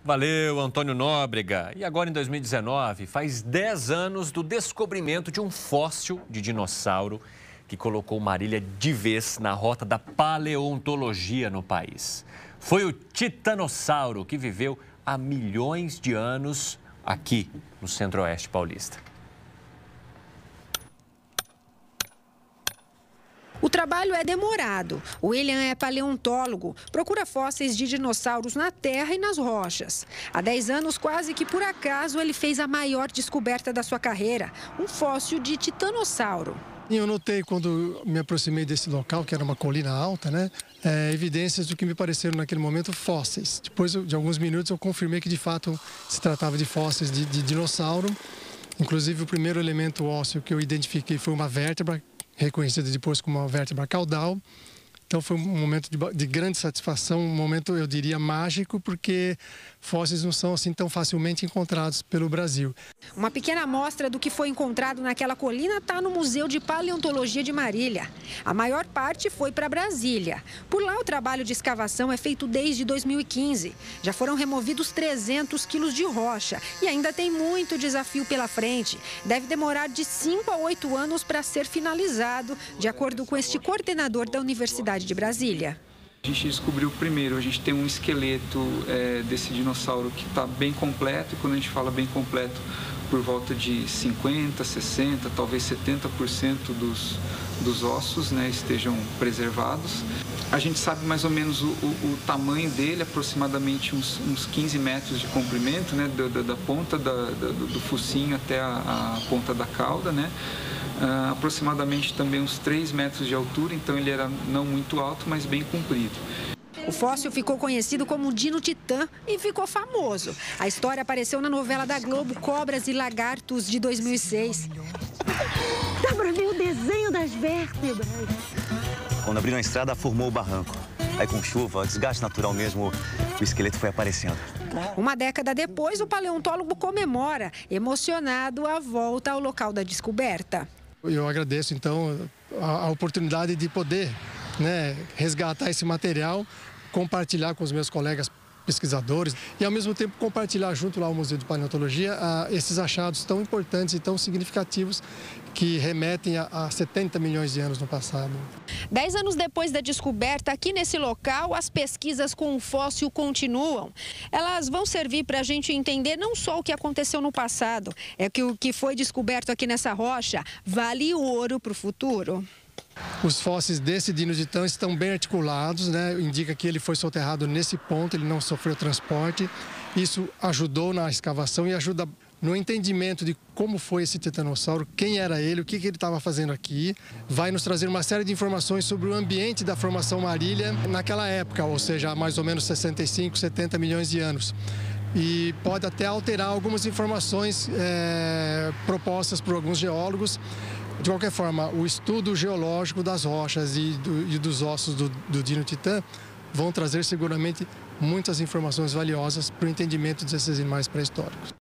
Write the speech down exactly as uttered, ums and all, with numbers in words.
Valeu, Antônio Nóbrega. E agora, em dois mil e dezenove, faz dez anos do descobrimento de um fóssil de dinossauro que colocou Marília de vez na rota da paleontologia no país. Foi o titanossauro que viveu há milhões de anos aqui no Centro-Oeste paulista. O trabalho é demorado. O William é paleontólogo, procura fósseis de dinossauros na terra e nas rochas. Há dez anos, quase que por acaso, ele fez a maior descoberta da sua carreira, um fóssil de titanossauro. Eu notei quando me aproximei desse local, que era uma colina alta, né, é, evidências do que me pareceram naquele momento fósseis. Depois de alguns minutos eu confirmei que de fato se tratava de fósseis de, de dinossauro. Inclusive o primeiro elemento ósseo que eu identifiquei foi uma vértebra, reconhecida depois como uma vértebra caudal. Então foi um momento de, de grande satisfação, um momento, eu diria, mágico, porque fósseis não são assim tão facilmente encontrados pelo Brasil. Uma pequena amostra do que foi encontrado naquela colina está no Museu de Paleontologia de Marília. A maior parte foi para Brasília. Por lá, o trabalho de escavação é feito desde dois mil e quinze. Já foram removidos trezentos quilos de rocha e ainda tem muito desafio pela frente. Deve demorar de cinco a oito anos para ser finalizado, de acordo com este coordenador da Universidade de Brasília. A gente descobriu primeiro, a gente tem um esqueleto é, desse dinossauro que está bem completo, e quando a gente fala bem completo, por volta de cinquenta, sessenta, talvez setenta por cento dos, dos ossos, né, estejam preservados. A gente sabe mais ou menos o, o, o tamanho dele, aproximadamente uns, uns quinze metros de comprimento, né, da, da, da ponta da, da, do focinho até a, a ponta da cauda, né. Uh, aproximadamente também uns três metros de altura, então ele era não muito alto, mas bem comprido. O fóssil ficou conhecido como Dino Titã e ficou famoso. A história apareceu na novela da Globo Cobras e Lagartos, de dois mil e seis. Dá para ver o desenho das vértebras. Quando abriram a estrada, formou o barranco. Aí com chuva, desgaste natural mesmo, o esqueleto foi aparecendo. Uma década depois, o paleontólogo comemora, emocionado, a volta ao local da descoberta. Eu agradeço, então, a, a oportunidade de poder, né, resgatar esse material, compartilhar com os meus colegas pesquisadores e, ao mesmo tempo, compartilhar junto lá ao Museu de Paleontologia a, esses achados tão importantes e tão significativos que remetem a, a setenta milhões de anos no passado. Dez anos depois da descoberta, aqui nesse local, as pesquisas com o fóssil continuam. Elas vão servir para a gente entender não só o que aconteceu no passado, é que o que foi descoberto aqui nessa rocha vale ouro para o futuro. Os fósseis desse Dino Titã estão bem articulados, né? Indica que ele foi soterrado nesse ponto, ele não sofreu transporte. Isso ajudou na escavação e ajuda no entendimento de como foi esse titanossauro, quem era ele, o que, que ele estava fazendo aqui. Vai nos trazer uma série de informações sobre o ambiente da formação Marília naquela época, ou seja, há mais ou menos sessenta e cinco, setenta milhões de anos. E pode até alterar algumas informações é, propostas por alguns geólogos. De qualquer forma, o estudo geológico das rochas e, do, e dos ossos do, do Dino Titã vão trazer seguramente muitas informações valiosas para o entendimento desses animais pré-históricos.